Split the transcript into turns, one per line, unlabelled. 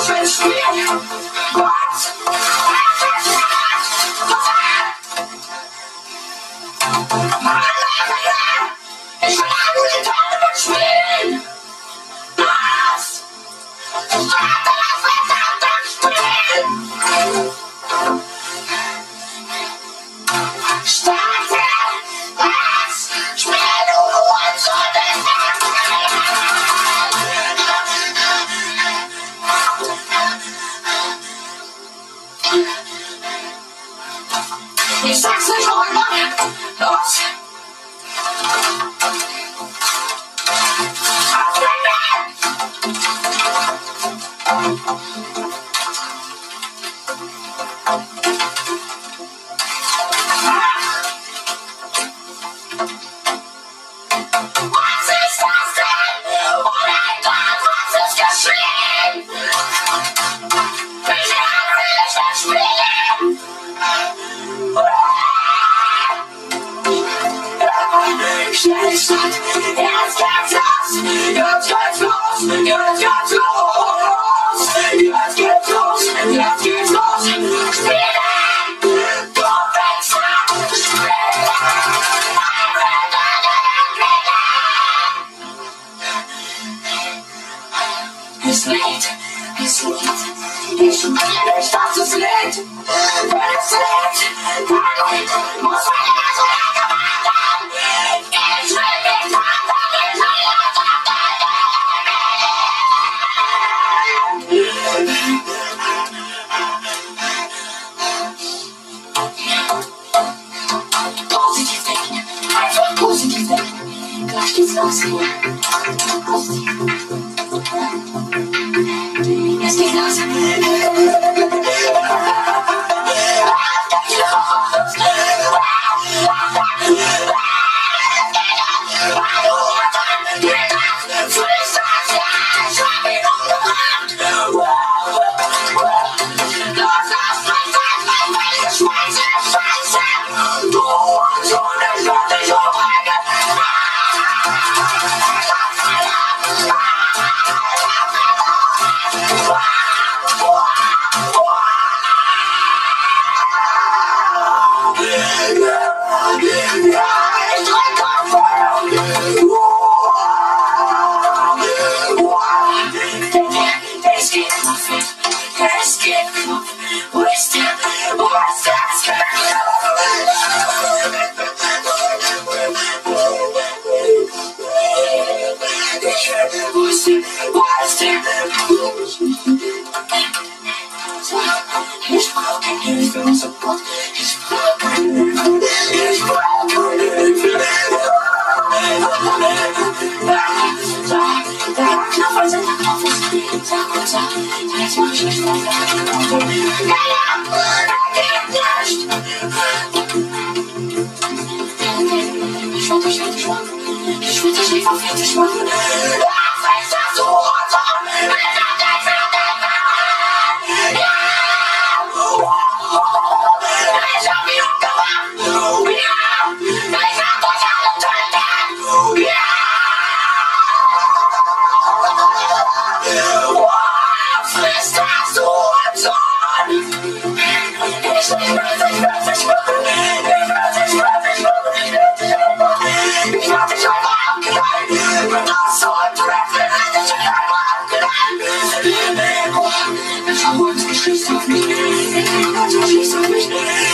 Ich sag's nicht noch einmal. Los! Was ist das denn? Oh mein Gott, was ist geschehen? Ich kann nicht mehr spielen! Schnell statt, jetzt geht's los! Jetzt geht's los! Jetzt geht's los! Jetzt geht's los! Jetzt geht's los! Spielen! Du Wichser! Spielen! Es lädt, es lädt. Ich will nicht, dass es lädt. Wenn es lädt, dann muss meine ganze Welt gemacht werden. Ich will nicht haben, dass es positiv denken, einfach positiv denken. Gleich geht's los hier. Es geht los. Ich brauch keine Hilfe und Support. Ich brauch keine Hilfe. Ich brauch keine Hilfe. Der Knopf ist in der Knopf ist. Sag und sag. Jetzt mach ich nicht weiter. Ich will dich fertig machen. Ich will dich einfach fertig machen. Was ist das, du Rotom? Ich hab ihn umgebracht! Ja! Ich hab euch alle töten! Ja! Was ist das, du Rotom? Ich will dich machen! Ich hab dich einfach abgeknallt! Mit das so ein Treffer, ich hab dich einfach abgeknallt! Ich hab uns geschießt auf mich! Ich hab uns geschießt auf mich!